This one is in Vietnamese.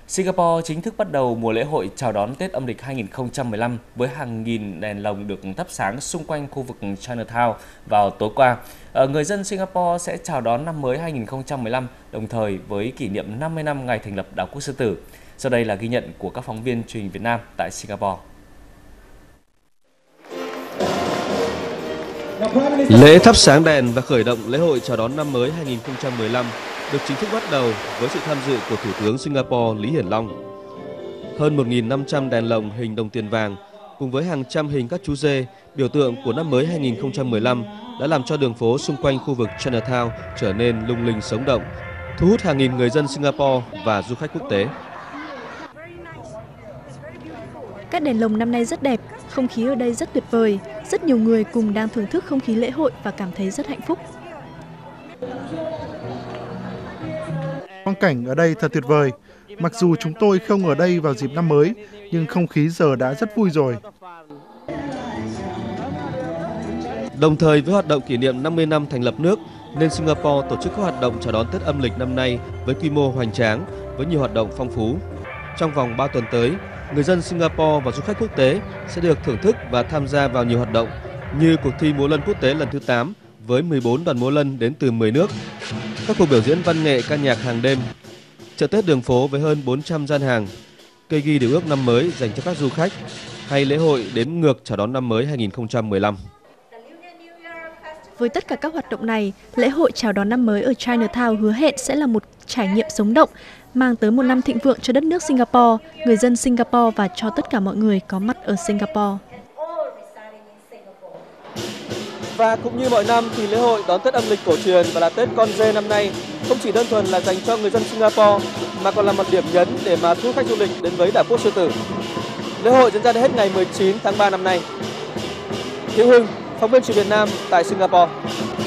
Singapore chính thức bắt đầu mùa lễ hội chào đón Tết âm lịch 2015 với hàng nghìn đèn lồng được thắp sáng xung quanh khu vực Chinatown vào tối qua. Người dân Singapore sẽ chào đón năm mới 2015 đồng thời với kỷ niệm 50 năm ngày thành lập đảo quốc Sư Tử. Sau đây là ghi nhận của các phóng viên truyền hình Việt Nam tại Singapore. Lễ thắp sáng đèn và khởi động lễ hội chào đón năm mới 2015 được chính thức bắt đầu với sự tham dự của Thủ tướng Singapore Lý Hiển Long. Hơn 1.500 đèn lồng hình đồng tiền vàng cùng với hàng trăm hình các chú dê biểu tượng của năm mới 2015 đã làm cho đường phố xung quanh khu vực Chinatown trở nên lung linh sống động, thu hút hàng nghìn người dân Singapore và du khách quốc tế. Các đèn lồng năm nay rất đẹp, không khí ở đây rất tuyệt vời. Rất nhiều người cùng đang thưởng thức không khí lễ hội và cảm thấy rất hạnh phúc. Quang cảnh ở đây thật tuyệt vời. Mặc dù chúng tôi không ở đây vào dịp năm mới, nhưng không khí giờ đã rất vui rồi. Đồng thời với hoạt động kỷ niệm 50 năm thành lập nước, nên Singapore tổ chức các hoạt động chào đón Tết âm lịch năm nay với quy mô hoành tráng, với nhiều hoạt động phong phú. Trong vòng 3 tuần tới, người dân Singapore và du khách quốc tế sẽ được thưởng thức và tham gia vào nhiều hoạt động như cuộc thi múa lân quốc tế lần thứ 8 với 14 đoàn múa lân đến từ 10 nước, các cuộc biểu diễn văn nghệ ca nhạc hàng đêm, chợ Tết đường phố với hơn 400 gian hàng, cây ghi điều ước năm mới dành cho các du khách, hay lễ hội đếm ngược chào đón năm mới 2015. Với tất cả các hoạt động này, lễ hội chào đón năm mới ở Chinatown hứa hẹn sẽ là một trải nghiệm sống động, mang tới một năm thịnh vượng cho đất nước Singapore, người dân Singapore và cho tất cả mọi người có mặt ở Singapore. Và cũng như mọi năm thì lễ hội đón Tết âm lịch cổ truyền và là Tết Con Dê năm nay không chỉ đơn thuần là dành cho người dân Singapore mà còn là một điểm nhấn để mà thu hút khách du lịch đến với đảo quốc Sư Tử. Lễ hội diễn ra đến hết ngày 19 tháng 3 năm nay. Hiếu Hưng, phóng viên truyền Việt Nam tại Singapore.